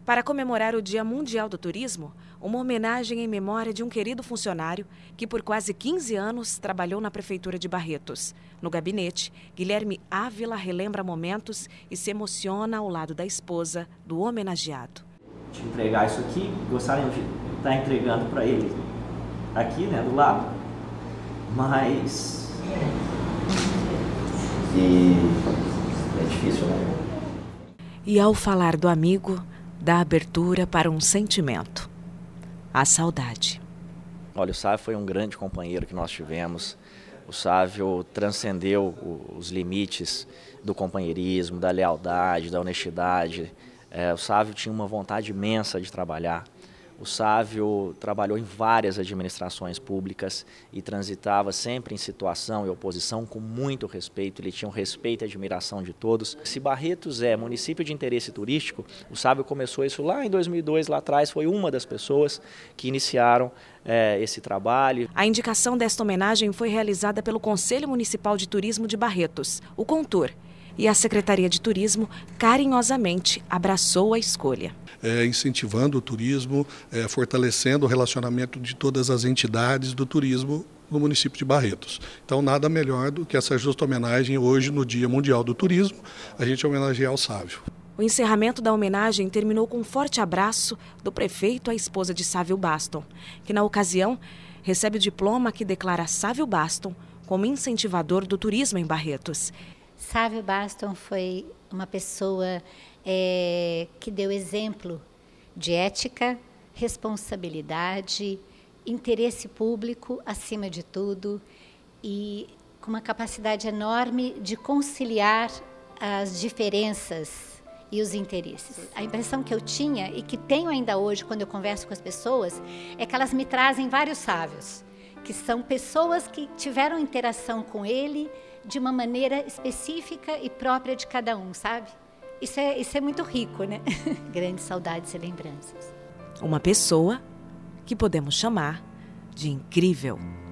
Para comemorar o Dia Mundial do Turismo, uma homenagem em memória de um querido funcionário que por quase 15 anos trabalhou na Prefeitura de Barretos. No gabinete, Guilherme Ávila relembra momentos e se emociona ao lado da esposa do homenageado. De entregar isso aqui, gostaríamos de estar entregando para ele aqui, né, do lado, mas é difícil, né? E ao falar do amigo, dá abertura para um sentimento: a saudade. Olha, o Sávio foi um grande companheiro que nós tivemos. O Sávio transcendeu os limites do companheirismo, da lealdade, da honestidade. O Sávio tinha uma vontade imensa de trabalhar. O Sávio trabalhou em várias administrações públicas e transitava sempre em situação e oposição com muito respeito. Ele tinha um respeito e admiração de todos. Se Barretos é município de interesse turístico, o Sávio começou isso lá em 2002, lá atrás, foi uma das pessoas que iniciaram esse trabalho. A indicação desta homenagem foi realizada pelo Conselho Municipal de Turismo de Barretos, o CONTUR, e a Secretaria de Turismo carinhosamente abraçou a escolha. Incentivando o turismo, fortalecendo o relacionamento de todas as entidades do turismo no município de Barretos. Então, nada melhor do que essa justa homenagem hoje, no Dia Mundial do Turismo, a gente homenagear o Sávio. O encerramento da homenagem terminou com um forte abraço do prefeito à esposa de Sávio Baston, que na ocasião recebe o diploma que declara Sávio Baston como incentivador do turismo em Barretos. Sávio Baston foi uma pessoa que deu exemplo de ética, responsabilidade, interesse público acima de tudo e com uma capacidade enorme de conciliar as diferenças e os interesses. A impressão que eu tinha e que tenho ainda hoje quando eu converso com as pessoas é que elas me trazem vários sábios, que são pessoas que tiveram interação com ele de uma maneira específica e própria de cada um, sabe? Isso é muito rico, né? Grandes saudades e lembranças. Uma pessoa que podemos chamar de incrível.